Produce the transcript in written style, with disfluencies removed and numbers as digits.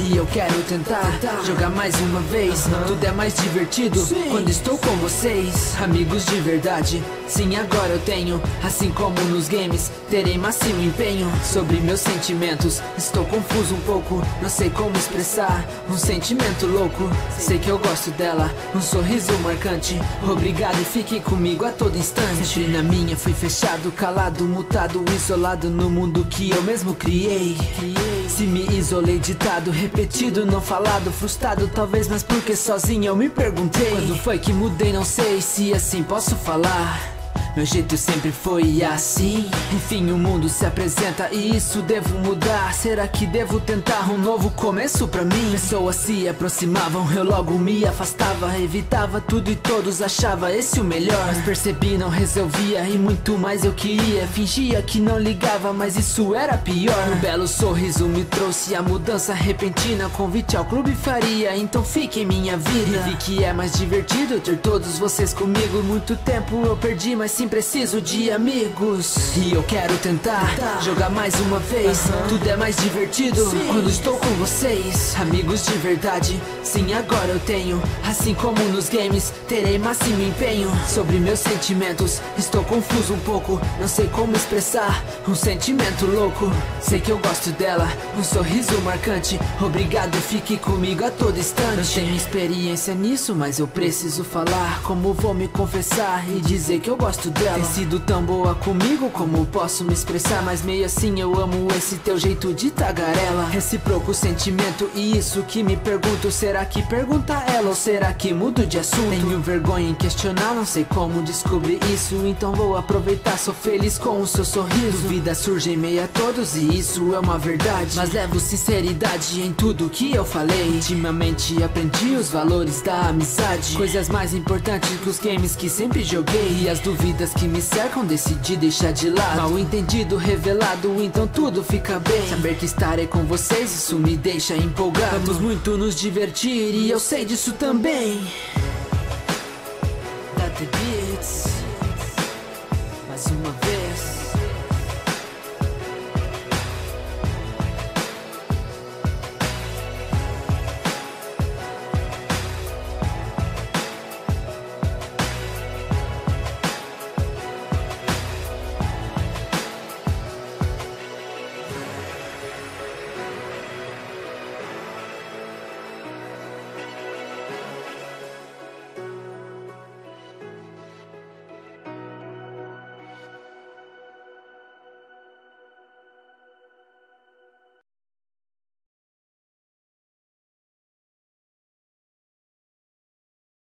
E eu quero tentar jogar mais uma vez. Tudo é mais divertido quando estou com vocês. Amigos de verdade, sim, agora eu tenho. Assim como nos games, terei máximo empenho. Sobre meus sentimentos, estou confuso um pouco. Não sei como expressar um sentimento louco. Sei que eu gosto dela, um sorriso marcante. Obrigado e fique comigo a todo instante. Sempre na minha fui fechado, calado, mutado, isolado no mundo que eu mesmo criei. Se me isolei, ditado, repetido, não falado, frustrado talvez, mas porque sozinho eu me perguntei. Quando foi que mudei, não sei se assim posso falar. Meu jeito sempre foi assim. Enfim, o mundo se apresenta e isso devo mudar. Será que devo tentar um novo começo pra mim? Pessoas se aproximavam, eu logo me afastava. Evitava tudo e todos achava esse o melhor. Mas percebi, não resolvia e muito mais eu queria. Fingia que não ligava, mas isso era pior. Um belo sorriso me trouxe a mudança repentina. Convite ao clube faria, então fique em minha vida. E vi que é mais divertido ter todos vocês comigo. Muito tempo eu perdi, mas sim preciso de amigos. E eu quero tentar jogar mais uma vez. Tudo é mais divertido quando estou com vocês. Amigos de verdade, sim, agora eu tenho. Assim como nos games, terei máximo empenho. Sobre meus sentimentos, estou confuso um pouco. Não sei como expressar um sentimento louco. Sei que eu gosto dela, um sorriso marcante. Obrigado, fique comigo a todo instante. Não tenho experiência nisso, mas eu preciso falar. Como vou me confessar e dizer que eu gosto dela? Tem sido tão boa comigo, como posso me expressar? Mas meio assim eu amo esse teu jeito de tagarela. Recíproco sentimento e isso que me pergunto. Será que pergunta ela ou será que mudo de assunto? Tenho vergonha em questionar, não sei como descobrir isso. Então vou aproveitar, sou feliz com o seu sorriso. Dúvidas surgem em meio a todos e isso é uma verdade. Mas levo sinceridade em tudo que eu falei. Ultimamente aprendi os valores da amizade. Coisas mais importantes que os games que sempre joguei. E as dúvidas que me cercam decidi deixar de lado. Mal entendido, revelado, então tudo fica bem. Saber que estarei com vocês, isso me deixa empolgado. Vamos muito nos divertir e eu sei disso também. That the beats, mais uma vez.